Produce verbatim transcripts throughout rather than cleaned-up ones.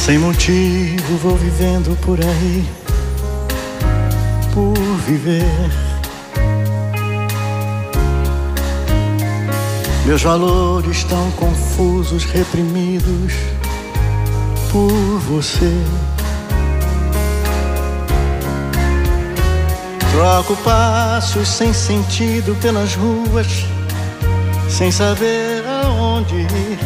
Sem motivo vou vivendo por aí, por viver. Meus valores tão confusos, reprimidos por você. Troco passos sem sentido pelas ruas, sem saber aonde ir.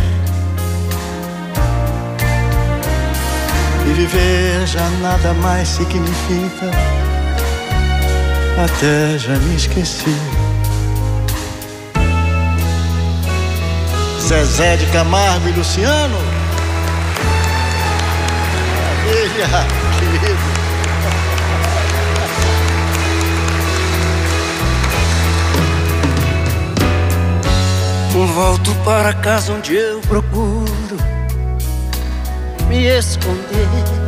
E viver já nada mais significa, até já me esqueci. Zezé de Camargo e Luciano. Maravilha, querido. Volto para casa onde eu procuro me esconder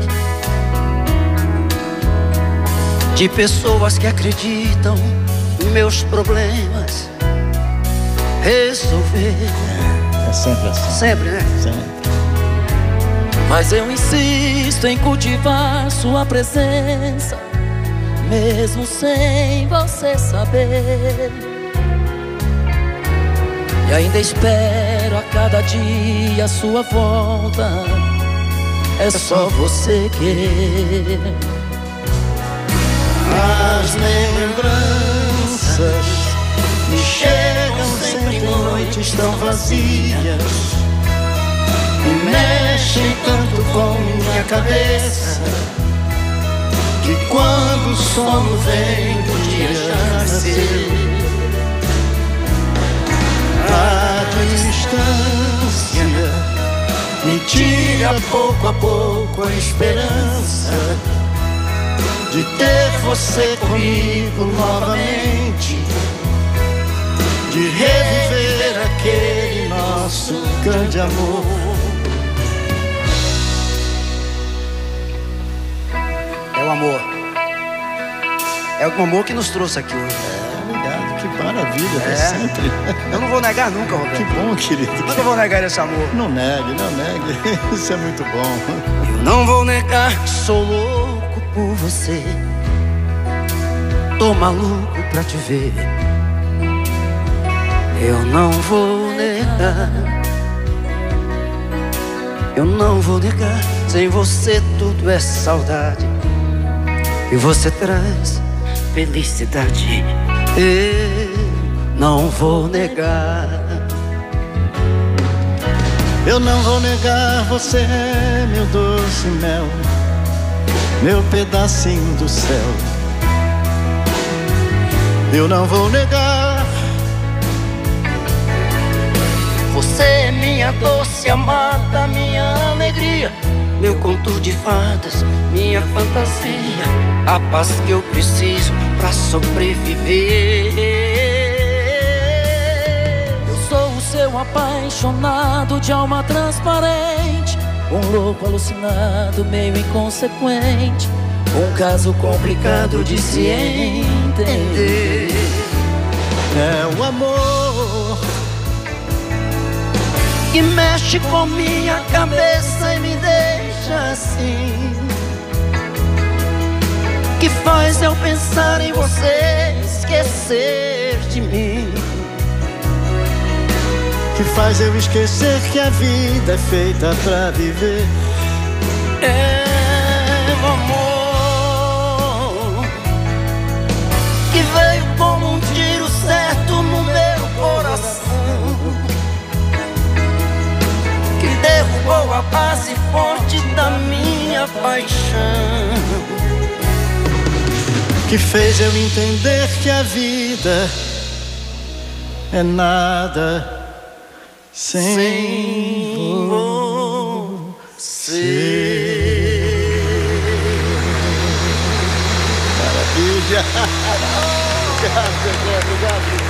de pessoas que acreditam meus problemas resolver. É sempre assim. Sempre, né? Sempre. Mas eu insisto em cultivar sua presença, mesmo sem você saber. E ainda espero a cada dia a sua volta. É só você querer. As lembranças me chegam sempre em noites tão vazias e mexem tanto com minha cabeça, que quando o sono vem o dia já nasceu. A distância me tira pouco a pouco a esperança de ter você comigo novamente, de reviver aquele nosso grande amor. É o amor. É o amor que nos trouxe aqui hoje. Que maravilha, é. Sempre. Eu não vou negar nunca, Roberto. Que bom, querido. Nunca vou negar esse amor. Não negue, não negue. Isso é muito bom. Eu não vou negar que sou louco por você. Tô maluco pra te ver. Eu não vou negar. Eu não vou negar. Sem você tudo é saudade, e você traz felicidade. Eu não vou negar. Eu não vou negar, você é meu doce mel, meu pedacinho do céu. Eu não vou negar. Você é minha doce amada, minha alegria, meu conto de fadas, minha fantasia, a paz que eu preciso pra sobreviver. Eu sou o seu apaixonado de alma transparente, um louco alucinado, meio inconsequente, um caso complicado de se entender. É o amor que mexe com minha cabeça e me deixa assim, que faz eu pensar em você, esquecer de mim, que faz eu esquecer que a vida é feita pra viver. É o amor que veio como um tiro certo no meu coração, que derrubou a base forte da minha paixão, que fez eu entender que a vida é nada sem, sem você. Maravilha. Obrigado, obrigado, obrigado.